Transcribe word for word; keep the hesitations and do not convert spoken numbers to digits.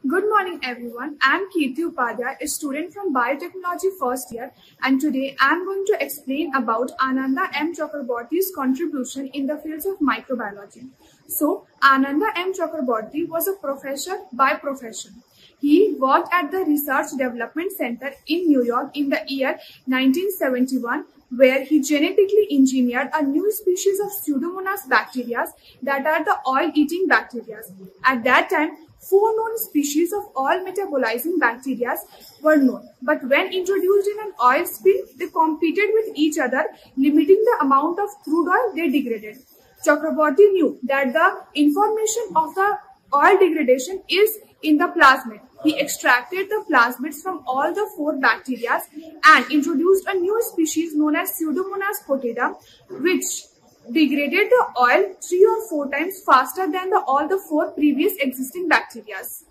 Good morning everyone, I am Kirti Upadhyay, a student from Biotechnology first year, and today I am going to explain about Ananda M. Chakraborty's contribution in the fields of microbiology. So, Ananda M. Chakraborty was a professor by profession. He worked at the Research Development Center in New York in the year nineteen seventy-one, where he genetically engineered a new species of Pseudomonas bacteria that are the oil-eating bacteria. At that time, four known species of oil-metabolizing bacteria were known, but when introduced in an oil spill, they competed with each other, limiting the amount of crude oil they degraded. Chakraborty knew that the information of the oil degradation is in the plasmid. He extracted the plasmids from all the four bacteria and introduced a new species known as Pseudomonas fotida, which degraded the oil three or four times faster than the, all the four previous existing bacteria.